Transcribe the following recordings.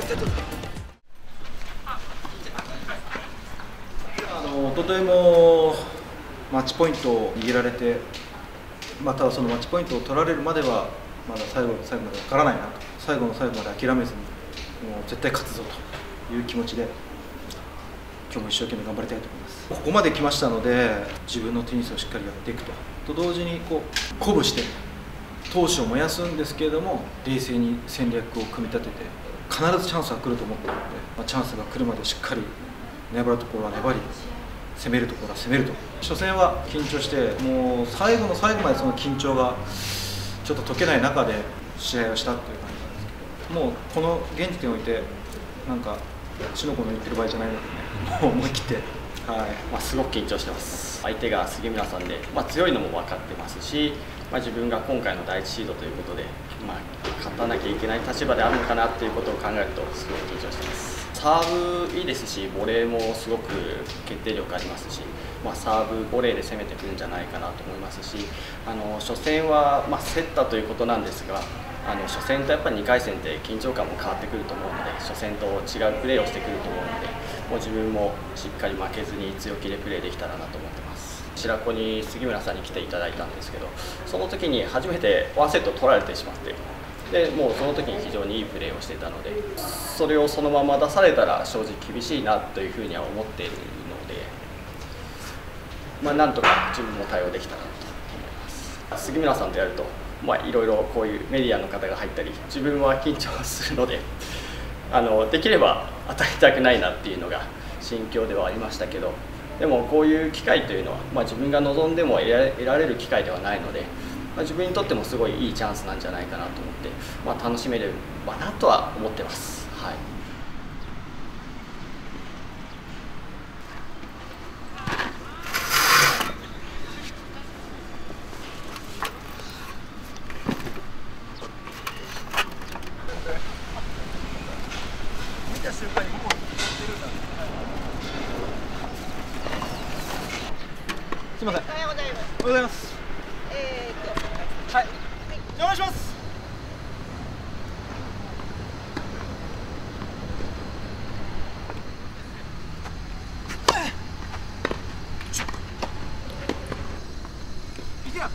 おとといもマッチポイントを握られて、またそのマッチポイントを取られるまではまだ最後まで分からないなと、最後の最後まで諦めずにもう絶対勝つぞという気持ちで今日も一生懸命頑張りたいと思います。ここまで来ましたので自分のテニスをしっかりやっていくと同時に鼓舞して闘志を燃やすんですけれども、冷静に戦略を組み立てて必ずチャンスは来ると思っているので、チャンスが来るまでしっかり粘るところは粘り、攻めるところは攻めると。初戦は緊張してもう最後の最後までその緊張がちょっと解けない中で試合をしたっていう感じなんですけど、もうこの現時点においてなんかしのこの言ってる場合じゃないのでね、もう思い切って、 すごく緊張してます。相手が杉村さんで、強いのも分かってますし、自分が今回の第1シードということで、勝たなきゃいけない立場であるのかなということを考えるとすごい緊張してます。サーブいいですし、ボレーもすごく決定力ありますし、サーブ、ボレーで攻めてくるんじゃないかなと思いますし、初戦は競ったということなんですが、初戦とやっぱり2回戦って緊張感も変わってくると思うので、初戦と違うプレーをしてくると思うので、もう自分もしっかり負けずに強気でプレーできたらなと思ってます。白子に杉村さんに来ていただいたんですけど、その時に初めて1セット取られてしまって。でもうその時に非常にいいプレーをしていたので、それをそのまま出されたら正直厳しいなというふうには思っているので、なんとか自分も対応できたらなと思います。杉村さんとやると、いろいろこういうメディアの方が入ったり、自分は緊張するので、できれば当たりたくないなっていうのが心境ではありましたけど、でもこういう機会というのは、自分が望んでも得られる機会ではないので。自分にとってもすごいいいチャンスなんじゃないかなと思って、楽しめればなとは思ってます。 すみません。おはようございます。はい、お願いします。いけよ。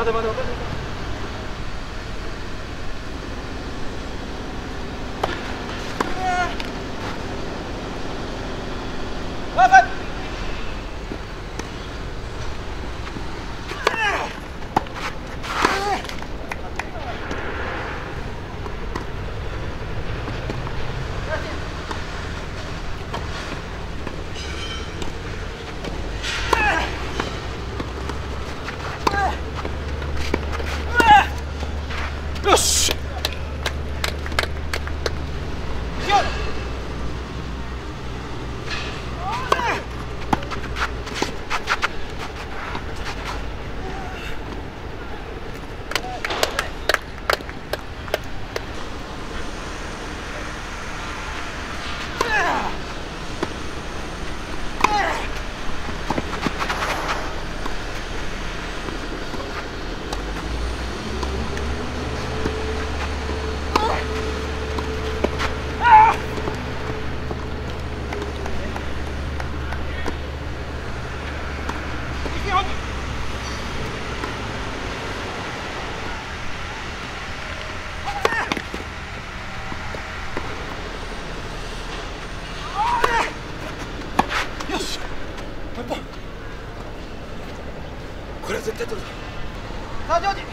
だまだまだ。よし。これは絶対取るぞ。さあジョージ。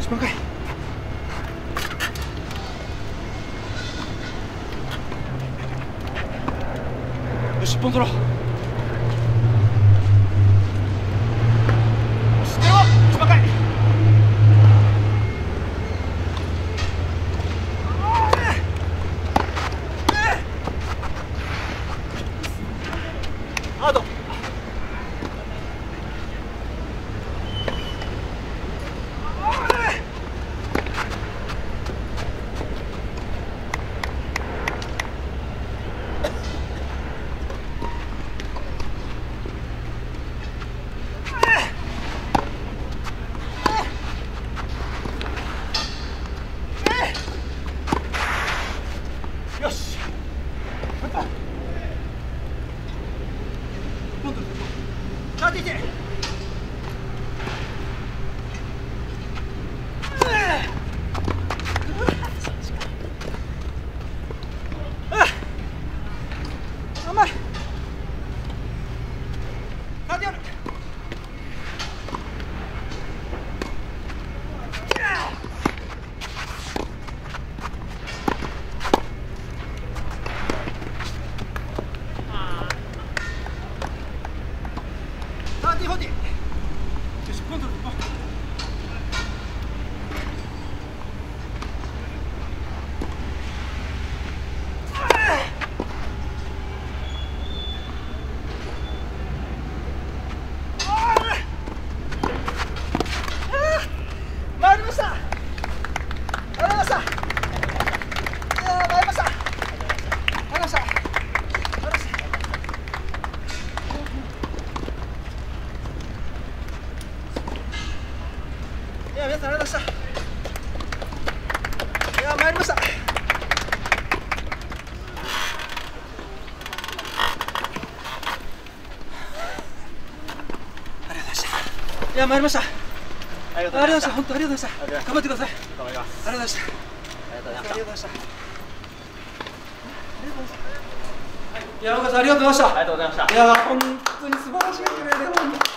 1番かい。よし、1本取ろう。よし、出ろ、1番かい。アウト。よし。今度当てて。甘い。当てやる。40。よし、今度。回りました。回りました。いや、回りました。回りました。いや、皆さんありがとうございました。いや、参りました。ありがとうございました。いや、参りました。ありがとうございました。本当ありがとうございました。頑張ってください。 頑張ります。 ありがとうございました。 ありがとうございました。 ありがとうございました。いや、岡さんありがとうございました。 ありがとうございました。 いや、本当に素晴らしいプレーで、本当にもう。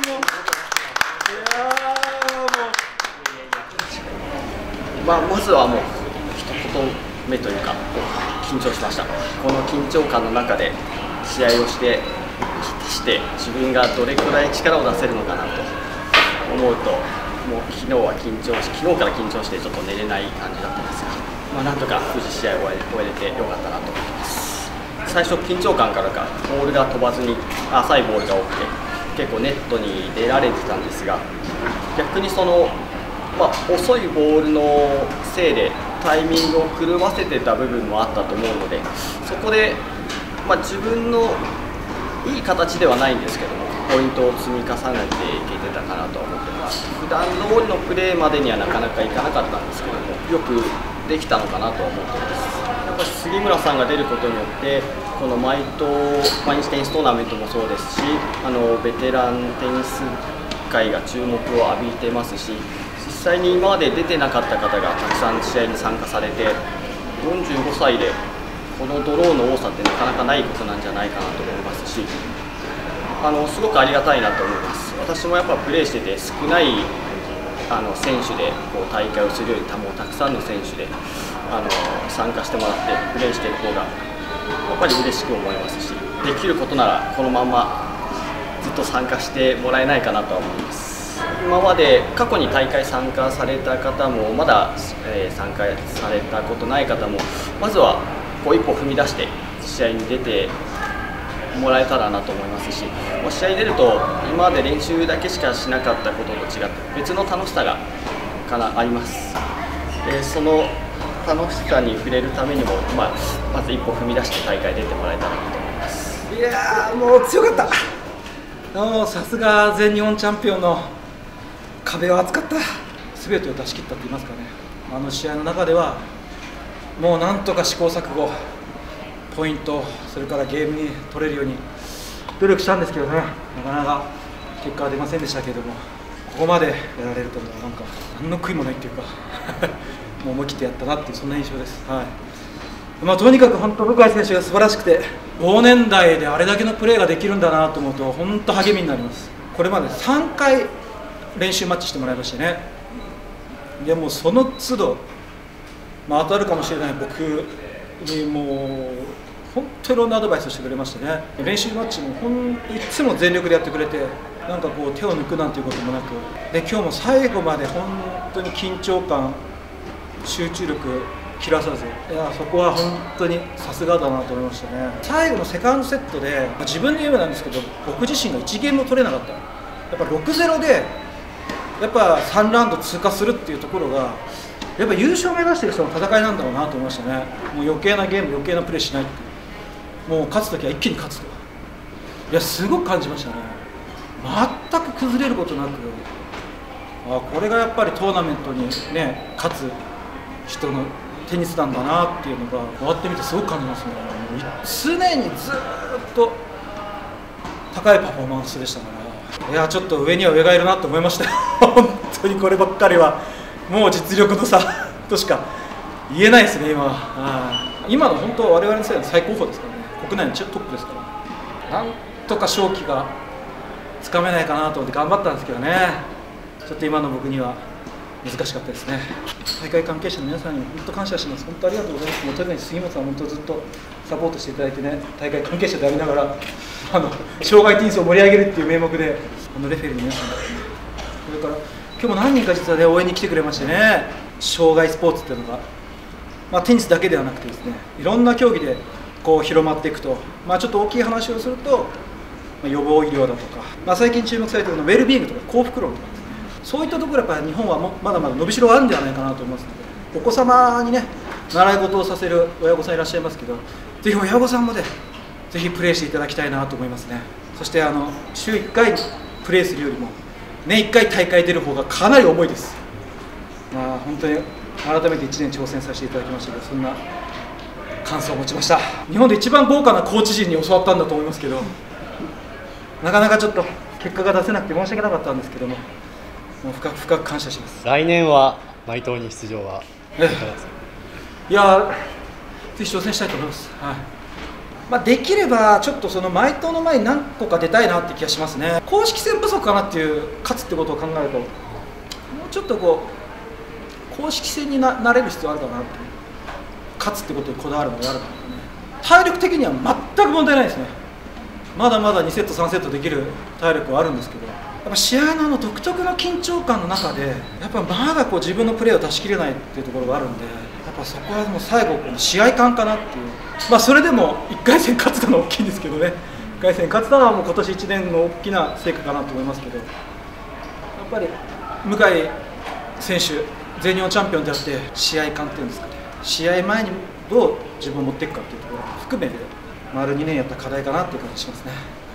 まずはもう一言目というか緊張しました。この緊張感の中で試合をして果たして自分がどれくらい力を出せるのかなと思うと、もう昨日から緊張してちょっと寝れない感じだったんですが、なんとか無事試合を終えれてよかったなと思ってます。最初緊張感からかボールが飛ばずに浅いボールが多くて結構ネットに出られてたんですが、逆にその遅いボールのせいでタイミングを狂わせてた部分もあったと思うので、そこで、自分のいい形ではないんですけどもポイントを積み重ねていけてたかなと思ってます。普段通りのプレーまでにはなかなかいかなかったんですけども、よくできたのかなと思ってます。やっぱり杉村さんが出ることによってこの毎日テニストーナメントもそうですし、ベテランテニス界が注目を浴びてますし、実際に今まで出てなかった方がたくさん試合に参加されて、45歳でこのドローの多さってなかなかないことなんじゃないかなと思いますし、すごくありがたいなと思います。私もやっぱプレーしてて少ない選手でこう大会をするよりもたくさんの選手で参加してもらってプレーしている方がやっぱり嬉しく思いますし、できることならこのままずっと参加してもらえないかなとは思います。今まで過去に大会参加された方もまだ、参加されたことない方もまずはこう一歩踏み出して試合に出てもらえたらなと思いますし、試合に出ると今まで練習だけしかしなかったことと違って別の楽しさがあります。その楽しさに触れるためにも、まず一歩踏み出して大会出てもらえたらなと思います。 いやー、もう強かった。さすが全日本チャンピオンの壁を厚かった。全てを出し切ったと言いますかね、試合の中ではもうなんとか試行錯誤、ポイント、それからゲームに取れるように努力したんですけどね、なかなか結果は出ませんでしたけれども、ここまでやられるとなんか何の悔いもないっていうかもう思い切ってやったなっていう、そんな印象です。とにかく本当、向井選手が素晴らしくて、同年代であれだけのプレーができるんだなと思うと本当励みになります。これまで3回練習マッチしてもらいましてね、 いやもうその都度、当たるかもしれない僕にもう本当にいろんなアドバイスをしてくれましてね、練習マッチもいつも全力でやってくれて、なんかこう手を抜くなんていうこともなく、で今日も最後まで本当に緊張感、集中力切らさず、いやそこは本当にさすがだなと思いましたね。最後のセカンドセットで、自分で言うなんですけど、僕自身が1ゲームも取れなかった、やっぱ 6-0 でやっぱ3ラウンド通過するっていうところが、やっぱ優勝を目指している人の戦いなんだろうなと思いましたね。もう余計なゲーム、余計なプレーしないっていう、もう勝つときは一気に勝つと、いやすごく感じましたね。全く崩れることなく、これがやっぱりトーナメントにね勝つ人のテニスなんだなっていうのが終わってみてすごく感じますね。常にずっと高いパフォーマンスでしたから、いやちょっと上には上がいるなと思いましたよ本当にこればっかりはもう実力の差としか言えないですね。今は今の本当我々の世代の最高峰ですからね、国内のトップですから、なんとか勝機がつかめないかなと思って頑張ったんですけどね、ちょっと今の僕には難しかったですね。大会関係者の皆さんにも本当感謝します。本当ありがとうございます。もう特に杉本さん、本当ずっとサポートしていただいてね、大会関係者でありながら障害テニスを盛り上げるっていう名目で、レフェリーの皆さん、それから今日も何人か実はね応援に来てくれましてね、障害スポーツっていうのが、テニスだけではなくてですね、いろんな競技でこう広まっていくと、ちょっと大きい話をすると、予防医療だとか、最近注目されているのはウェルビーイングとか幸福論とかですね、そういったところやっぱり日本はまだまだ伸びしろがあるんではないかなと思いますので、お子様にね習い事をさせる親御さんいらっしゃいますけど、ぜひ親御さんもねぜひプレーしていただきたいなと思いますね。そして週1回プレーするよりも年1回大会出る方がかなり重いです。本当に改めて1年挑戦させていただきましたけど、そんな感想を持ちました。日本で一番豪華なコーチ陣に教わったんだと思いますけど、なかなかちょっと結果が出せなくて申し訳なかったんですけども、もう深く感謝します。 来年は毎党に出場はいかがですか？ いやぜひ挑戦したいと思います。できればちょっとその毎党の前に何個か出たいなって気がしますね。公式戦不足かなっていう、勝つってことを考えると、もうちょっとこう公式戦になれる必要あるかなっていう、勝つってことにこだわるのがあるからね。体力的には全く問題ないですね。まだまだ2セット3セットできる体力はあるんですけど、やっぱ試合の独特の緊張感の中で、やっぱまだこう自分のプレーを出し切れないっていうところがあるんで、やっぱそこはもう最後試合感かなっていう、それでも1回戦勝つたのは大きいんですけどね、1回戦勝つたのはもう今年1年の大きな成果かなと思いますけど、やっぱり向井選手、全日本チャンピオンであって、試合感っていうんですかね、試合前にどう自分を持っていくかっていうところを含めて、丸2年やった課題かなっていう感じしますね。